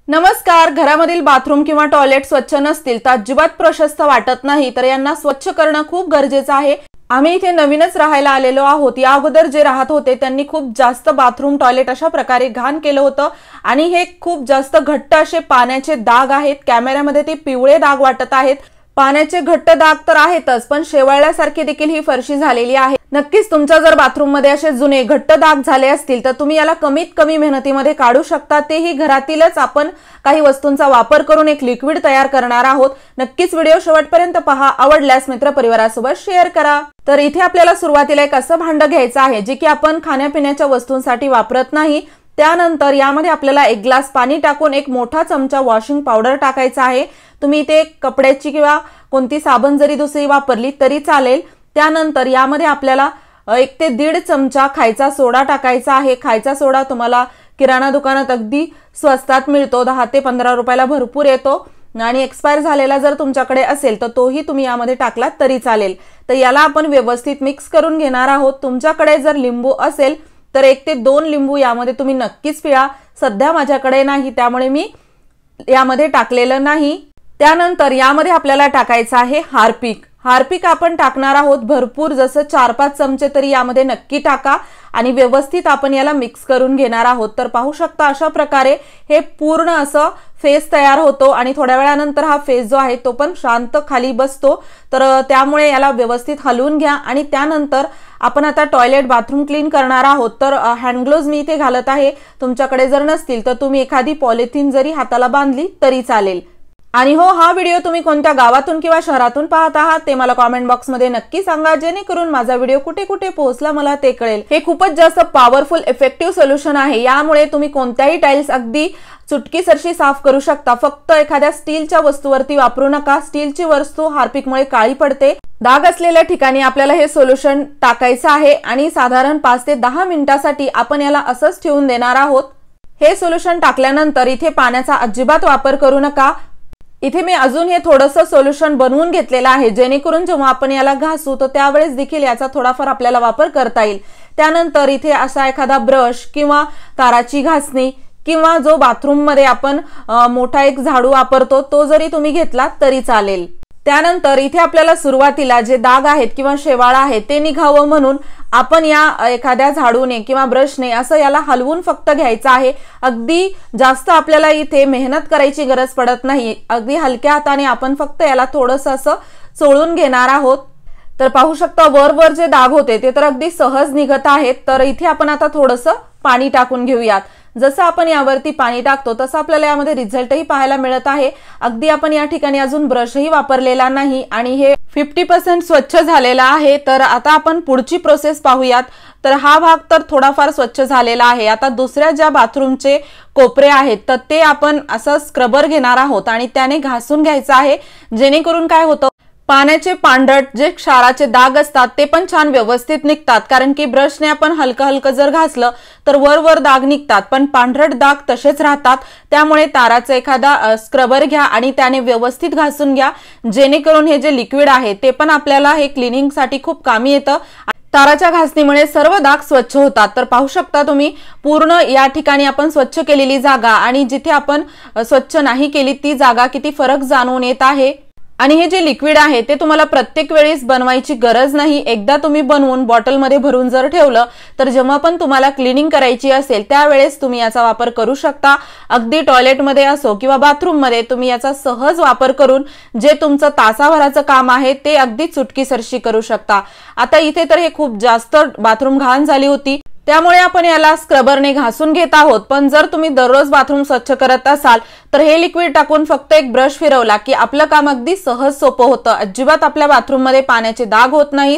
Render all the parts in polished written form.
नमस्कार। घरामधील बाथरूम किंवा टॉयलेट स्वच्छ नसतील तर अजिबात प्रशस्त वाटत नाही, तर यांना स्वच्छ करणं खूप गरजेचं आहे। आम्ही इथे नवीनच राहायला आलेलो आहोत। या अगोदर जे राहत होते त्यांनी खूप जास्त बाथरूम टॉयलेट अशा प्रकारे घाण केलं होतं आणि हे खूप जास्त घट्ट असे पाण्याचे डाग आहेत। कॅमेऱ्यामध्ये ते पिवळे डाग वाटत आहेत। पाण्याचे घट्ट डाग तर आहेतच, पण शेवाळल्यासारखी देखील ही फरशी झालेली आहे। नक्कीच तुमच्या जर बाथरूम मध्ये असे जुने घट्ट डाग झाले असतील तर तुम्ही याला कमीत कमी मेहनतीमध्ये काढू शकता। तेही घरातीलच आपण काही वस्तूंचा वापर करून एक लिक्विड तयार करणार आहोत। नक्कीच व्हिडिओ शेवटपर्यंत पहा। आवडल्यास मित्रपरिवारासोबत शेअर करा। तर इथे आपल्याला सुरुवातीला एक असं भांड घ्यायचं आहे जे की आपण खाण्यापिण्याच्या वस्तूंसाठी वापरत नाही। त्यानंतर यामध्ये आपल्याला एक ग्लास पाणी टाकून एक मोठा चमचा वॉशिंग पावडर टाकायचा आहे। तुम्ही इथे कपड्याची किंवा कोणती साबण जरी दुसरी वापरली तरी चालेल। त्यानंतर यामध्ये आपल्याला 1 ते 1.5 चमचा खायचा सोडा टाकायचा आहे। खायचा सोडा तुम्हाला किराणा दुकानात अगदी स्वस्तात मिळतो, 10 ते 15 रुपयाला भरपूर येतो आणि एक्सपायर झालेला जर तुमच्याकडे असेल तर तोही तुम्ही यामध्ये टाकलात तरी चालेल। तर याला आपण व्यवस्थित मिक्स करून घेणार आहोत। तुमच्याकडे जर लिंबू असेल तर 1 ते 2 लिंबू यामध्ये तुम्ही नक्कीच पिळा। सध्या माझ्याकडे नाही त्यामुळे मी यामध्ये टाकलेलं नाही। त्यानंतर यामध्ये आपल्याला टाकायचं आहे हार्पिक। हार्पिक आपण टाकणार आहोत भरपूर, जसं 4-5 चमचे तरी यामध्ये नक्की टाका आणि व्यवस्थित आपण याला मिक्स करून घेणार आहोत। तर पाहू शकता अशा प्रकारे हे पूर्ण असं फेस तयार होतो आणि थोड्या वेळानंतर हा फेस जो आहे तो पण शांत खाली बसतो। तर त्यामुळे याला व्यवस्थित हलवून घ्या आणि त्यानंतर आपण आता टॉयलेट बाथरूम क्लीन करणार आहोत। तर हँड ग्लोव्ज मी इथे घालत आहे। तुमच्याकडे जर नसतील तर तुम्ही एखादी पॉलिथिन जरी हाताला बांधली तरी चालेल। आणि हो, हा व्हिडिओ तुम्ही कोणत्या गावातून किंवा शहरातून पाहत आहात ते मला कमेंट बॉक्स मध्ये नक्की सांगा, जेणेकरून माझा व्हिडिओ कुठे कुठे पोहोचला मला ते कळेल। हे खूपच जास्त पॉवरफुल इफेक्टिव्ह सोल्युशन आहे। यामुळे तुम्ही कोणत्याही टाइल्स अगदी चुटकीसरशी साफ करू शकता। फक्त एखाद्या स्टीलच्या वस्तूवरती वापरू नका। स्टीलची वस्तू हार्पिकमुळे काळी पडते। डाग असलेल्या ठिकाणी आपल्याला हे सोल्युशन टाकायचं आहे आणि साधारण 5 ते 10 मिनिटांसाठी आपण याला असंच ठेवून देणार आहोत। हे सोल्युशन टाकल्यानंतर इथे पाण्याचा अजिबात वापर करू नका। इथे मी अजून हे थोडंसं सोल्युशन बनवून घेतलेलं आहे, जेणेकरून जेव्हा आपण याला घासू तर त्यावेळेस देखील याचा थोडाफार आपल्याला वापर करता येईल। त्यानंतर इथे असा एखादा ब्रश किंवा ताराची घासणी किंवा जो बाथरूम मध्ये आपण मोठा एक झाडू वापरतो तो जरी तुम्ही घेतला तरी चालेल। त्यानंतर इथे आपल्याला सुरुवातीला जे डाग आहेत किंवा शेवाळ आहे ते निघावं म्हणून आपण या एखाद्या झाडूने किंवा ब्रशने असं याला हलवून फक्त घ्यायचं आहे। अगदी जास्त आपल्याला इथे मेहनत करायची गरज पडत नाही। अगदी हलक्या हाताने आपण फक्त याला थोडंसं असं चोळून घेणार आहोत। तर पाहू शकता वर जे डाग होते ते तर अगदी सहज निघत आहेत। तर इथे आपण आता थोडंसं पाणी टाकून घेऊयात। जसं आपण यावरती पाणी टाकतो तसं आपल्याला यामध्ये रिझल्टही पाहायला मिळत आहे। अगदी आपण या ठिकाणी अजून ब्रशही वापरलेला नाही आणि हे 50% स्वच्छ झालेला आहे। तर आता आपण पुढची प्रोसेस पाहूयात। तर हा भाग तर थोडाफार स्वच्छ झालेला आहे। आता दुसऱ्या ज्या बाथरूमचे कोपरे आहेत तर ते आपण असं स्क्रबर घेणार आहोत आणि त्याने घासून घ्यायचं आहे, जेणेकरून काय होतं पाण्याचे पांढरट जे क्षाराचे डाग असतात ते पण छान व्यवस्थित निघतात। कारण की ब्रशने आपण हलकं जर घासलं तर वर डाग निघतात, पण पांढरट डाग तसेच राहतात। त्यामुळे ताराचा एखादा स्क्रबर घ्या आणि त्याने व्यवस्थित घासून घ्या, जेणेकरून हे जे लिक्विड आहे ते पण आपल्याला हे क्लिनिंग साठी खूप कामी येतं। ताराच्या घासणीमुळे सर्व डाग स्वच्छ होतात। तर पाहू शकता तुम्ही पूर्ण या ठिकाणी आपण स्वच्छ केलेली जागा आणि जिथे आपण स्वच्छ नाही केली ती जागा किती फरक जाणून येत आहे। आणि हे जे लिक्विड आहे ते तुम्हाला प्रत्येक वेळेस बनवायची गरज नाही। एकदा तुम्ही बनवून बॉटलमध्ये भरून जर ठेवलं तर जेव्हा पण तुम्हाला क्लिनिंग करायची असेल त्यावेळेस तुम्ही याचा वापर करू शकता। अगदी टॉयलेटमध्ये असो किंवा बाथरूममध्ये तुम्ही याचा सहज वापर करून जे तुमचं तासाभराचं काम आहे ते अगदी चुटकीसरशी करू शकता। आता इथे तर हे खूप जास्त बाथरूम घाण झाली होती, त्यामुळे आपण याला स्क्रबरने घासून घेत आहोत। पण जर तुम्ही दररोज बाथरूम स्वच्छ करत असाल तर हे लिक्विड टाकून फक्त एक ब्रश फिरवला की आपलं काम अगदी सहज सोपं होतं। अजिबात आपल्या बाथरूम मध्ये पाण्याचे डाग होत नाहीत,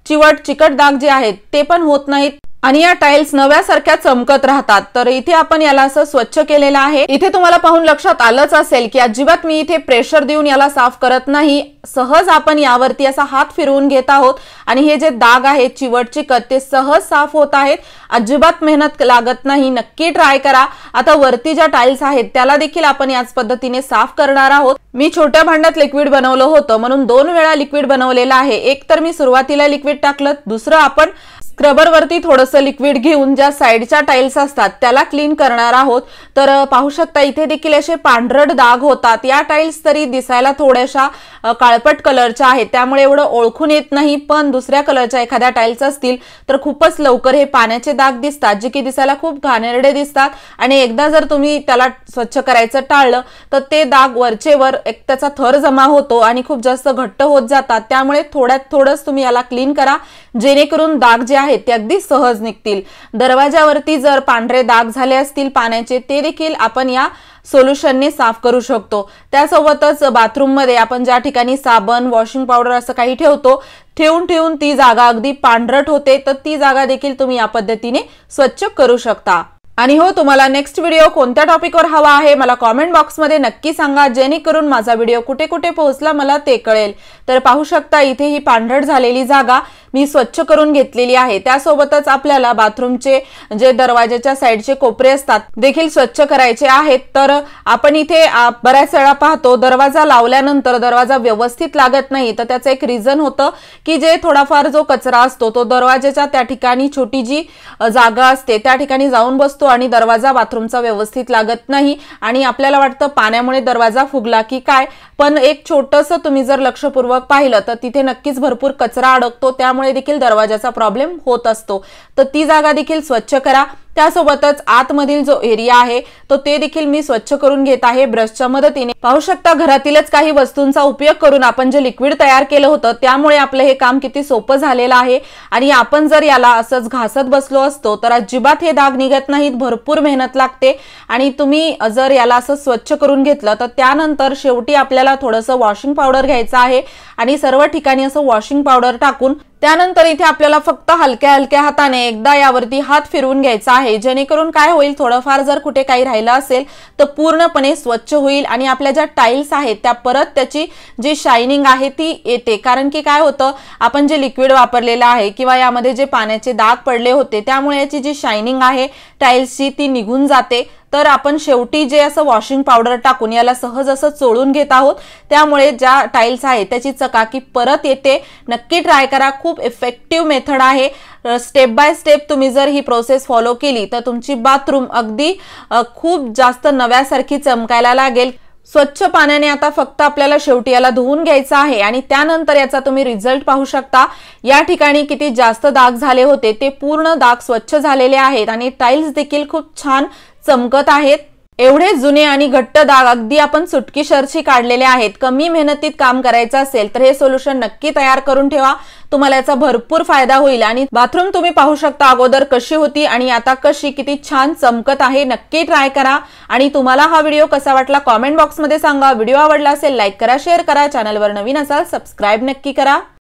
चिकट डाग जे आहेत ते पण होत नाहीत आणि या टाइल्स नव्यासारख्या चमकत राहतात। तर इथे आपण याला असं स्वच्छ केलेलं आहे। इथे तुम्हाला पाहून लक्षात आलंच असेल की अजिबात मी इथे प्रेशर देऊन याला साफ करत नाही। सहज आपण यावरती असा हात फिरवून घेत आहोत आणि हे जे डाग आहेत चिकट ते सहज साफ होत आहेत। अजिबात मेहनत लागत नाही, नक्की ट्राय करा। आता वरती ज्या टाइल्स आहेत त्याला देखील आपण याच पद्धतीने साफ करणार आहोत। मी छोट्या भांड्यात लिक्विड बनवलं होतं म्हणून 2 वेळा लिक्विड बनवलेलं आहे। एक तर मी सुरुवातीला लिक्विड टाकलं, दुसरं आपण स्क्रबर वरती थोडंसं लिक्विड घेऊन ज्या साइडच्या टाइल्स असतात त्याला क्लीन करणार आहोत। तर पाहू शकता इथे देखील असे पांढरट डाग होतात। या टाइल्स तरी दिसायला थोड्याशा काळपट कलरच्या आहेत, त्यामुळे एवढं ओळखून येत नाही, पण दुसऱ्या कलरच्या एखाद्या टाइल्स असतील तर खूपच लवकर हे पाण्याचे डाग दिसतात, जे की दिसायला खूप घाणेरडे दिसतात। आणि एकदा जर तुम्ही त्याला स्वच्छ करायचं टाळलं तर ते डाग वरचे वर एक त्याचा थर जमा होतो आणि खूप जास्त घट्ट होत जातात। त्यामुळे थोड्यात थोडंच तुम्ही याला क्लीन करा, जेणेकरून डाग जे आहेत ते अगदी सहज निघतील। दरवाजावरती जर पांढरे डाग झाले असतील पाण्याचे, ते देखील आपण या सोल्युशनने साफ करू शकतो। त्यासोबतच बाथरूम मध्ये आपण ज्या ठिकाणी साबण, वॉशिंग पावडर असं काही ठेवतो, ठेवून ती जागा अगदी पांढरट होते, तर ती जागा देखील तुम्ही या पद्धतीने स्वच्छ करू शकता। आणि हो, तुम्हाला नेक्स्ट व्हिडिओ कोणत्या टॉपिकवर हवा आहे मला कमेंट बॉक्समध्ये नक्की सांगा, जेणेकरून माझा व्हिडिओ कुठे कुठे पोहोचला मला ते कळेल। तर पाहू शकता इथे ही पांढरट झालेली जागा मी स्वच्छ करून घेतलेली आहे। त्यासोबतच आपल्याला बाथरूमचे जे दरवाजाच्या साइडचे कोपरे असतात देखील स्वच्छ करायचे आहेत। तर आपण इथे बऱ्याच वेळा पाहतो दरवाजा लावल्यानंतर दरवाजा व्यवस्थित लागत नाही, तर त्याचं एक रिझन होतं की जे थोडाफार जो कचरा असतो तो दरवाजाच्या त्या ठिकाणी छोटी जी जागा असते त्या ठिकाणी जाऊन बसतो आणि दरवाजा बाथरूमचा व्यवस्थित लागत नाही आणि आपल्याला वाटतं पाण्यामुळे दरवाजा फुगला की काय, पण एक छोटंसं तुम्ही जर लक्षपूर्वक पाहिलं तर तिथे नक्कीच भरपूर कचरा अडकतो, त्यामुळे देखील दरवाजाचा प्रॉब्लेम होत असतो। तर ती जागा देखील स्वच्छ करा। त्यासोबतच आतमधील जो एरिया आहे तो ते देखील मी स्वच्छ करून घेत आहे ब्रशच्या मदतीने। पाहू शकता घरातीलच काही वस्तूंचा उपयोग करून आपण जे लिक्विड तयार केलं होतं त्यामुळे आपलं हे काम किती सोपं झालेलं आहे। आणि आपण जर याला असंच घासत बसलो असतो तर अजिबात हे डाग निघत नाहीत, भरपूर मेहनत लागते। आणि तुम्ही जर याला असं स्वच्छ करून घेतलं तर त्यानंतर शेवटी आपल्याला थोडंसं वॉशिंग पावडर घ्यायचं आहे आणि सर्व ठिकाणी असं वॉशिंग पावडर टाकून त्यानंतर इथे आपल्याला फक्त हलक्या हलक्या हाताने एकदा यावरती हात फिरवून घ्यायचा आहे, जेणेकरून काय होईल थोडंफार जर कुठे काही राहिलं असेल तर पूर्णपणे स्वच्छ होईल आणि आपल्या ज्या टाइल्स आहेत त्या परत त्याची जी शायनिंग आहे ती येते। कारण की काय होतं, आपण जे लिक्विड वापरलेलं आहे किंवा यामध्ये जे पाण्याचे डाग पडले होते त्यामुळे याची जी शायनिंग आहे टाइल्सची ती निघून जाते। तर आपण शेवटी जे असं वॉशिंग पावडर टाकून याला सहज असं चोळून घेत आहोत, त्यामुळे ज्या टाइल्स आहेत त्याची चकाकी परत येते। नक्की ट्राय करा, खूप इफेक्टिव्ह मेथड आहे। स्टेप बाय स्टेप तुम्ही जर ही प्रोसेस फॉलो केली तर तुमची बाथरूम अगदी खूप जास्त नव्यासारखी चमकायला लागेल। स्वच्छ पाण्याने आता फक्त आपल्याला शेवटी याला धुवून घ्यायचं आहे आणि त्यानंतर याचा तुम्ही रिझल्ट पाहू शकता। या ठिकाणी किती जास्त डाग झाले होते ते पूर्ण डाग स्वच्छ झालेले आहेत आणि टाइल्स देखील खूप छान चमकत आहेत। एवढे जुने आणि घट्ट डाग अगदी आपण चुटकीसरशी काढलेले आहेत। कमी मेहनतीत काम करायचं असेल तर हे सोल्युशन नक्की तयार करून ठेवा, तुम्हाला याचा भरपूर फायदा होईल। आणि बाथरूम तुम्ही पाहू शकता अगोदर कशी होती आणि आता कशी किती छान चमकत आहे। नक्की ट्राय करा आणि तुम्हाला हा व्हिडिओ कसा वाटला कमेंट बॉक्समध्ये सांगा। व्हिडिओ आवडला असेल लाईक करा, शेअर करा, चॅनलवर नवीन असाल सबस्क्राइब नक्की करा।